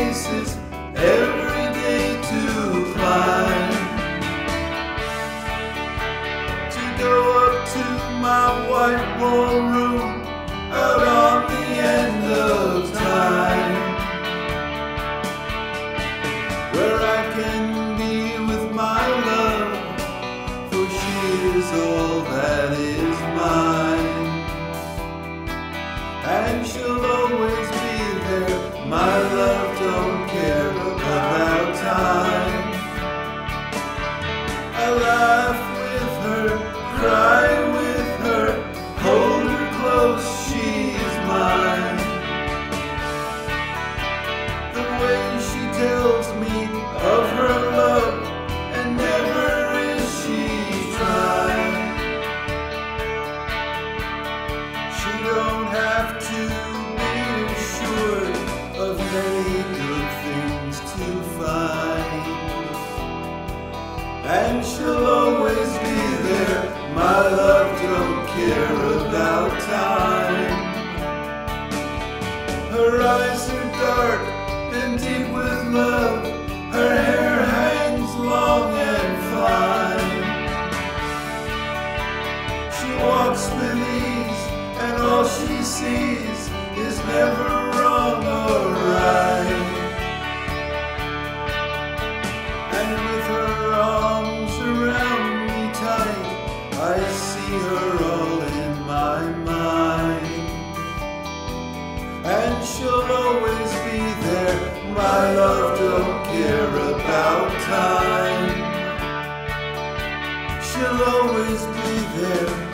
spaces every day to climb, to go up to my white wall room out on the end of time, where I can be with my love, for she is all that is mine, and she'll always be there. My love don't care about time. I laugh with her, cry with her, hold her close, she's mine. The way she tells me of her love, and never is she trying. She don't have to be assured of many good things to find, and she'll always be there. My love don't care about time. Her eyes are dark and deep with love, her hair hangs long and fine. She walks with ease, and all she sees is never wrong or right. And with her arms around me tight, I see her all in my mind, and she'll always be there. My love don't care about time. She'll always be there.